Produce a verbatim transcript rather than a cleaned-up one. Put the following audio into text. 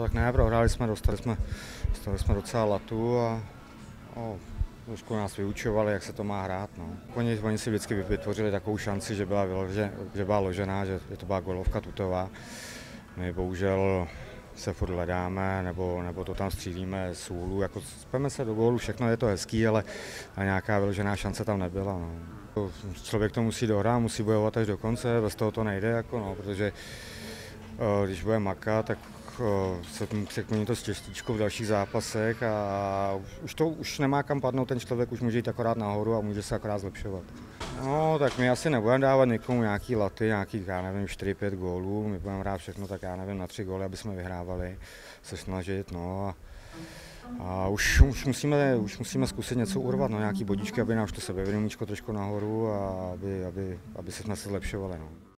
tak ne, prohráli jsme, dostali jsme, dostali jsme docela latu a o, trošku nás vyučovali, jak se to má hrát. No. Oni, oni si vždycky vytvořili takovou šanci, že byla, vylože, že byla ložená, že, že to byla golovka tutová. My bohužel se furt hledáme, nebo, nebo to tam střílíme z úhlu, jako speme se do gólu, všechno je to hezký, ale nějaká vyložená šance tam nebyla. No. Člověk to musí dohrát, musí bojovat až do konce, bez toho to nejde, jako no, protože když bude makat, tak se překloní to štěstíčko v dalších zápasech a už to už nemá kam padnout, ten člověk už může jít akorát nahoru a může se akorát zlepšovat. No, tak my asi nebudeme dávat někomu nějaký laty, nějakých, já nevím, čtyři pět gólů, my budeme hrát všechno, tak já nevím, na tři góly, aby jsme vyhrávali, se snažit, no a, a už, už, musíme, už musíme zkusit něco urvat, no, nějaký bodíčky, aby nám to sebevědomíčko trošku nahoru a aby, aby, aby se jsme se zlepšovali. No.